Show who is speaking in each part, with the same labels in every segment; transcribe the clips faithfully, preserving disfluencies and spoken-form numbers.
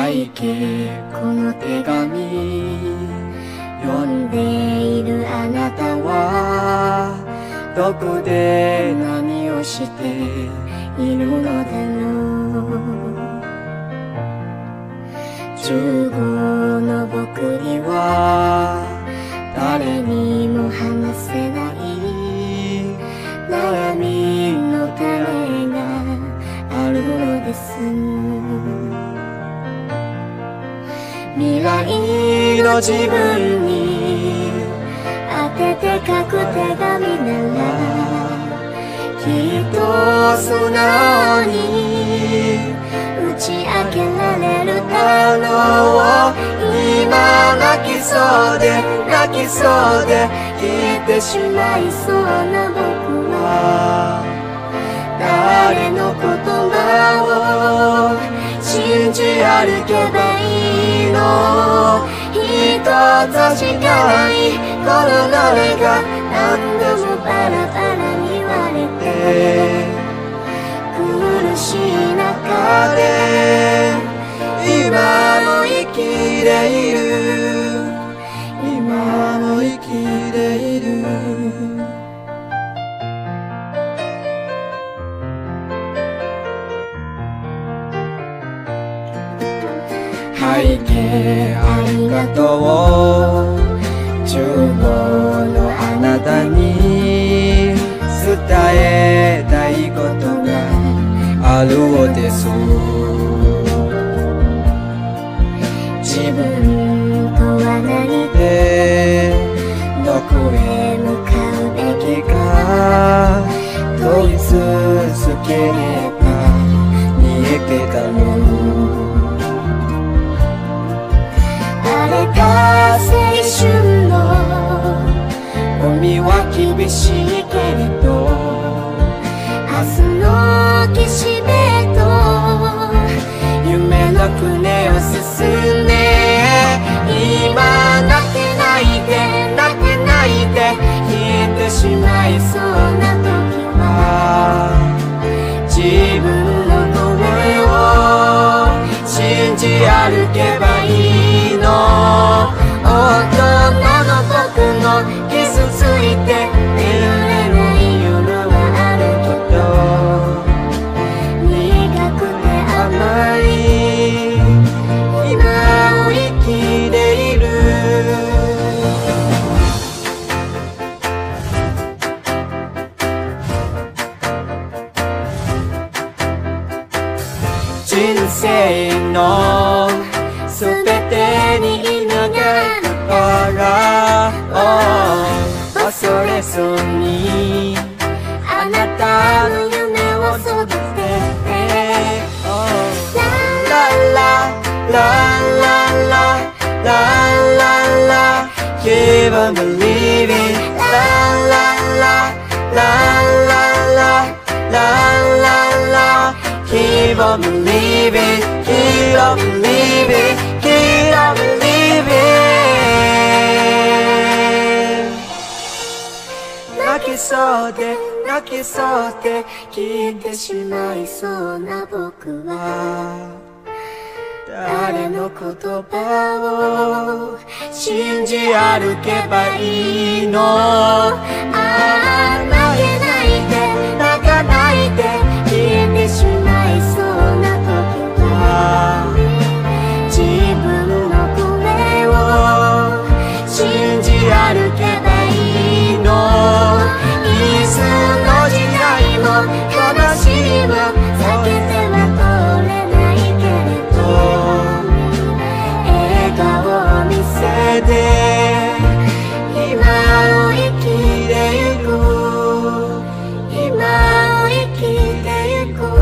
Speaker 1: 背景この手紙読んでいるあなたはどこで何をしているのだろう。じゅうごの僕には誰にも話せない悩みの種があるのです。未来の自分に当てて書く手紙ならきっと素直に打ち明けられるだろう。今泣きそうで泣きそうで言ってしまいそうな僕は誰の言葉を信じ歩けばいいの。一つしかないこの誰が何度もバラバラに割れて苦しい中で今も生きている今も生きている。背景ありがとう。じゅうごのあなたに伝えたいことがあるのです。自分とは何でどこへ向かうべきか問い続ければ見えてたの。荒れた青春の海は厳しいけれど明日の岸辺と夢の船を進んで今泣けないで泣けないで消えてしまいそうな時は自分の声を信じ歩けばいいの。大人の僕の傷ついて眠れない夜はあるけど苦くて甘い今を生きている。人生のすべてに意味があるから、oh、恐れそうにあなたの夢を育てて、oh、ララララララララ Keep on believing ラララララララララ Keep on believing Keep on believing Keep on believing 泣きそうで泣きそうで消えてしまいそうな僕は誰の言葉を信じ歩けばいいの。ああ泣けないで泣かないで消えてしまいそうな時は自分の声を信じ歩けばいいの。いつの時代も悲しみを避けては通れないけれど笑顔を見せて今を生きていく今を生きていく。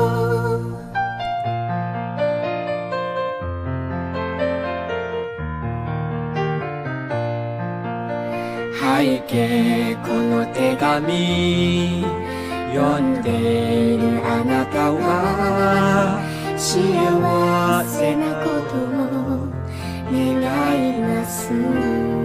Speaker 1: 背景この手紙読んでいるあなたは幸せなことを願います。